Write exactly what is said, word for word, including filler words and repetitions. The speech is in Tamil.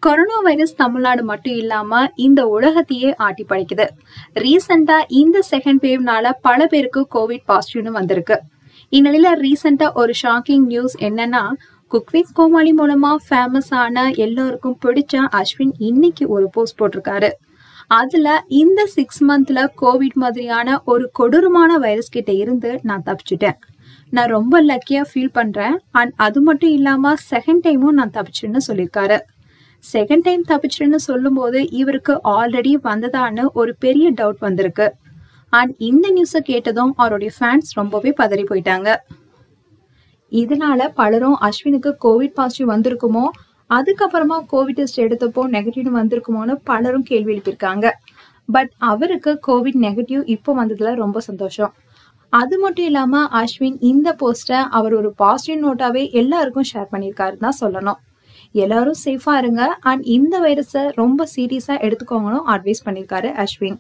கொரோனா வைரஸ் தமிழ்நாடு மட்டும் இல்லாம இந்த உலகத்தையே ஆட்டி படைக்குது. ரீசெண்டா இந்த செகண்ட் வேவ்னால பல பேருக்கு கோவிட் பாசிட்டிவ்னு வந்திருக்கு. இந்நிலையில ரீசெண்டா ஒரு ஷாக்கிங் நியூஸ் என்னன்னா, குக் வித் கோமாளி மூலமா ஃபேமஸ் ஆன எல்லாருக்கும் பிடிச்ச அஸ்வின் இன்னைக்கு ஒரு போஸ்ட் போட்டிருக்காரு. அதுல இந்த சிக்ஸ் மந்த்ல கோவிட் மாதிரியான ஒரு கொடூரமான வைரஸ் கிட்ட இருந்து நான் தப்பிச்சுட்டேன். நான் ரொம்ப லக்கியா ஃபீல் பண்றேன். அண்ட் அது மட்டும் இல்லாம செகண்ட் டைமும் நான் தப்பிச்சுன்னு சொல்லியிருக்காரு. செகண்ட் டைம் தப்பிச்சுன்னு சொல்லும் போது இவருக்கு ஆல்ரெடி வந்ததான்னு ஒரு பெரிய டவுட் வந்திருக்கு. அண்ட் இந்த நியூஸை கேட்டதும் அவருடைய ஃபேன்ஸ் ரொம்பவே பதறி போயிட்டாங்க. இதனால பலரும் அஸ்வினுக்கு கோவிட் பாசிட்டிவ் வந்திருக்குமோ, அதுக்கப்புறமா கோவிட் டெஸ்ட் எடுத்தப்போ நெகட்டிவ் வந்திருக்குமோன்னு பலரும் கேள்வி எழுப்பியிருக்காங்க. பட் அவருக்கு கோவிட் நெகட்டிவ் இப்போ வந்ததுல ரொம்ப சந்தோஷம். அது மட்டும் இல்லாம அஸ்வின் இந்த போஸ்டை அவர் ஒரு பாசிட்டிவ் நோட்டாவே எல்லாருக்கும் ஷேர் பண்ணியிருக்காருன்னு தான் சொல்லணும். எல்லாரும் சேஃபா இருங்க அண்ட் இந்த வைரஸை ரொம்ப சீரியஸா எடுத்துக்கோங்கன்னு அட்வைஸ் பண்ணியிருக்காரு அஸ்வின்.